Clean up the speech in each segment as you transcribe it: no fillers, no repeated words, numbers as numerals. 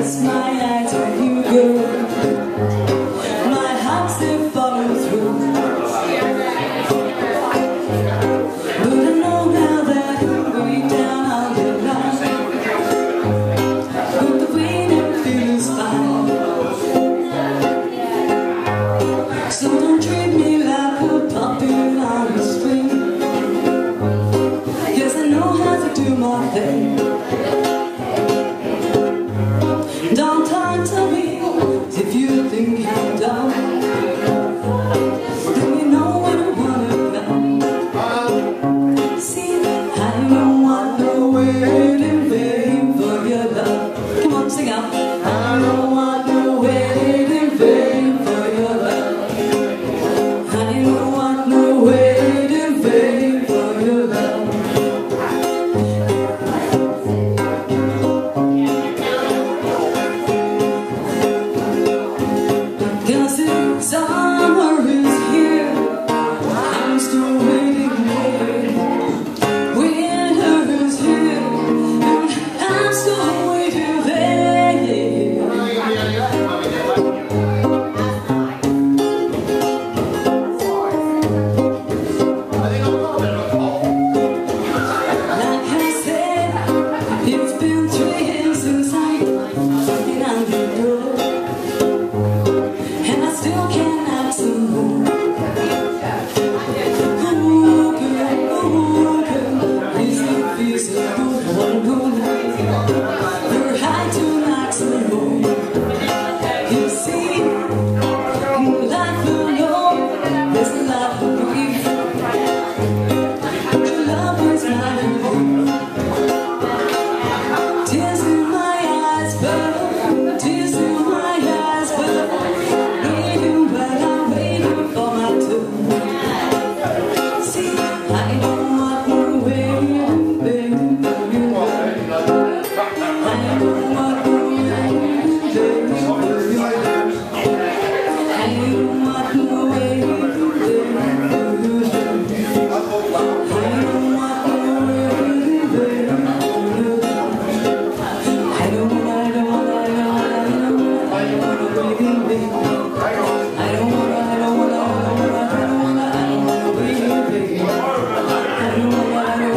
rest my eyes on you, girl. My heart still follows through. But I know now that way down on the line, but the way that feels fine. So don't treat me like a puppet on a string, 'cause I know how to do my thing. Don't talk to me if you think I'm dumb. Then you know what I wanna know. See, I don't want no wedding vain for your love. Come on, sing out. I don't want no wedding vain for your love. I don't want no wedding vain for your love. Summer is here, I'm still waiting here. Winter is here, and I'm still waiting there. Like I said, it's been 3 years since I've been on the road, and I still can't have some more. Oh girl, is it feasible? One good night, you're high to like some more. You see, life alone, there's a lot of grief. Your love is my relief. Tears in my eyes, but tears in my eyes, but waiting while I'm waiting for my turn. See, I don't want no waiting, baby, for you. I don't want no waiting, baby, for you. I don't want no waiting, baby, for you. I don't want no waiting, baby, for you. I don't want no waiting, baby. I don't want waiting, baby. I don't want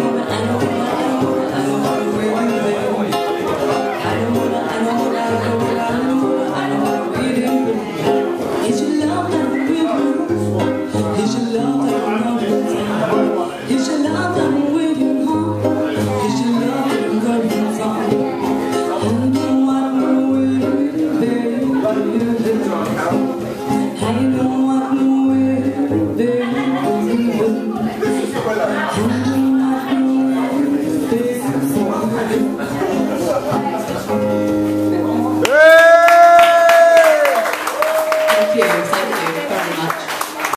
waiting, baby. Is your love that I'm waiting for? Is your love that I'm running from? Is your love that I'm waiting for? Is your love that I'm running from? I don't want no waiting, baby. I don't want no waiting, baby. I don't want no waiting, baby. Thank you.